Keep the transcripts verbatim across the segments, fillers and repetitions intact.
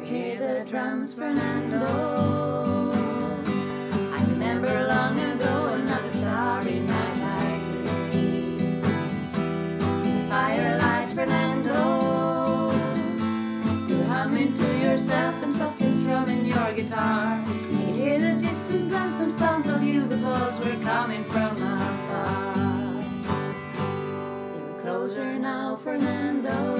Hear the drums, Fernando. I remember long ago another starry night like this. Firelight, Fernando. You're humming to yourself and softly strumming your guitar. You could hear the distant lonesome sounds of you. The calls were coming from afar. They were closer now, Fernando.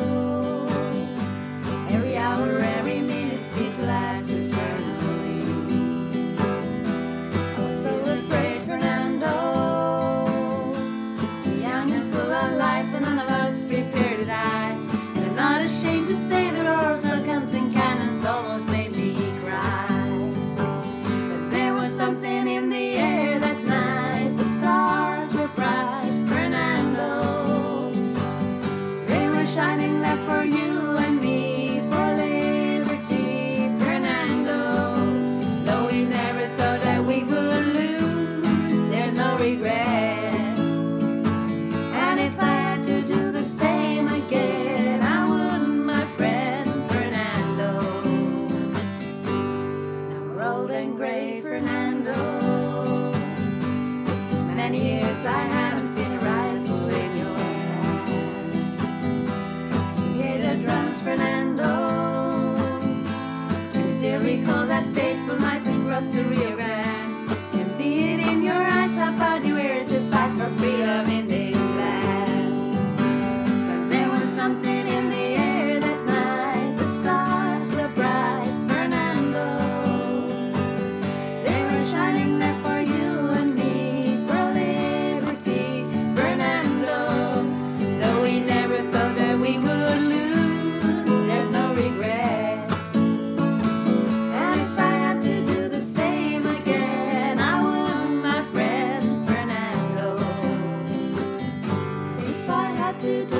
Every hour, every minute seemed to last eternally. I was so afraid, Fernando. Young and full of life, and none of us prepared to die. And I'm not ashamed to say that ours all guns and cannons almost made me cry. But there was something in the air that night. The stars were bright, Fernando. They were shining there for you and me. Regret. And if I had to do the same again, I wouldn't, my friend Fernando. Now we're old and gray, Fernando. Since many years I haven't seen a rifle in your hand. You hear the drums, Fernando. Can you still recall that fateful night when crossed the Rio Grande? Can you see it in your eyes? How proud you were to fight for freedom in this land. But there was something in the air that night. The stars were bright, Fernando. They were shining there for you and me, for liberty, Fernando. Though we never thought that we would lose, there's no regret. And if I had to do the same again, I would, my friend Fernando. If I had to do